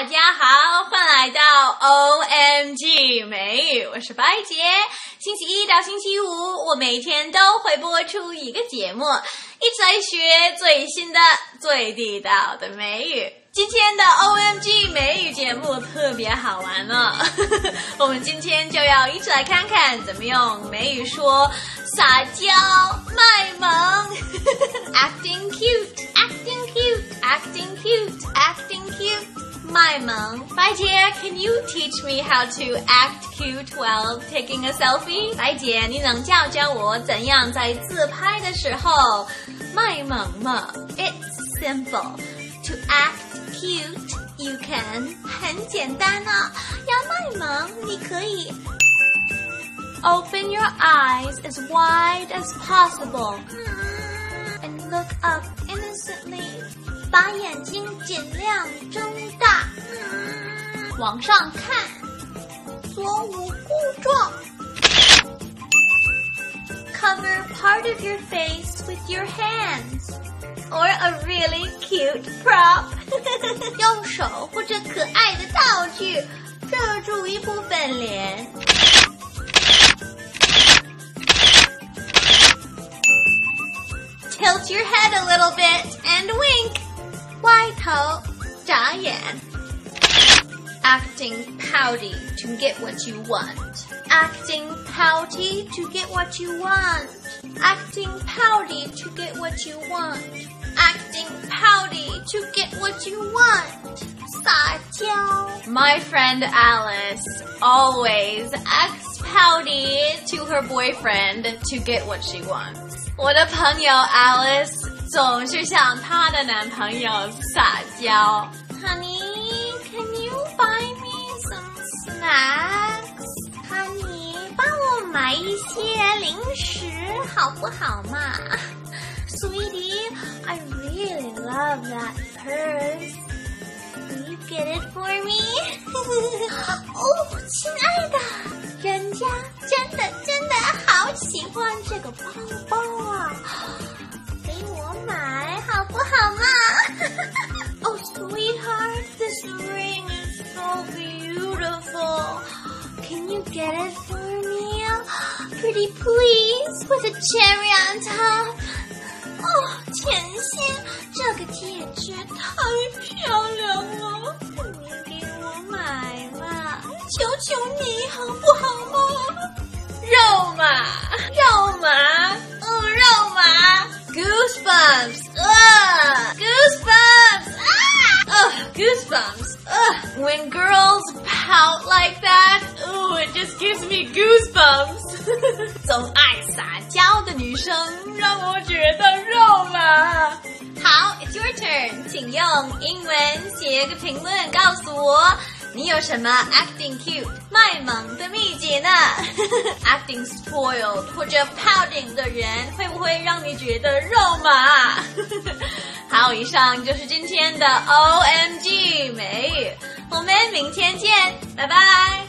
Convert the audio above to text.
大家好，欢迎来到 OMG 美语，我是白姐。星期一到星期五，我每天都会播出一个节目，一直在学最新的、最地道的美语。今天的 OMG 美语节目特别好玩呢，我们今天就要一起来看看怎么用美语说撒娇、卖萌acting cute, acting cute, acting cute, acting cute 卖萌。白姐 can you teach me how to act cute while taking a selfie? 白姐，你能教教我怎样在自拍的时候卖萌吗？ It's simple. To act cute, you can. 很简单啊，要卖萌，你可以 Open your eyes as wide as possible and look up innocently. 把眼睛尽量睁大，往上看，左捂故状。Cover part of your face with your hands or a really cute prop. 用手或者可爱的道具遮住一部分脸。Tilt your head a little bit and wink. 歪头眨眼。Acting pouty to get what you want. Acting pouty to get what you want. Acting pouty to get what you want. Acting pouty to get what you want. 撒娇。My friend Alice always acts pouty to her boyfriend to get what she wants. 我的朋友 Alice 总是向她的男朋友撒娇。Honey, can you buy me some snacks? Honey, 帮我买一些零食好不好嘛？ Sweetie, I really love that purse. Will you get it for me? 哦，亲爱的，人家真的好喜欢这个包包啊，给我买好不好嘛？ Oh, sweetheart, this ring is so beautiful. Can you get it for me? Pretty please, with a cherry on top. 哦，甜心，这个戒指太漂亮了，你给我买嘛，求求你好不好嘛？肉麻，肉麻，肉麻 ，goosebumps， goosebumps， goosebumps， When girls pout like that, it just gives me goosebumps. 总爱撒娇的女生让我觉得肉麻。好 ，It's your turn， 请用英文写个评论告诉我，你有什么 acting cute 卖萌的秘诀呢？Acting spoiled 或者 pouting 的人会不会让你觉得肉麻？好，以上就是今天的 OMG 美语，我们明天见，拜拜。